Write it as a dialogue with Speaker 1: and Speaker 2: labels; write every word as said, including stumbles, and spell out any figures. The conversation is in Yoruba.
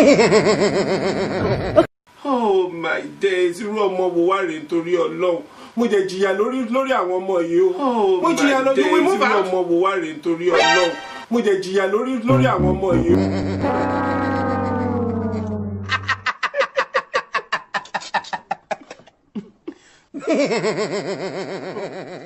Speaker 1: Oh my days, irú ọmọ wo wá rèé nítorí Ọlọ́run. Mo jẹ jìyà lórí lórí àwọn ọmọ yìí o. Mo jìyà lórí irú ọmọ wo wá rèé nítorí Ọlọ́run. Mo jẹ jìyà lórí lórí àwọn ọmọ yìí o.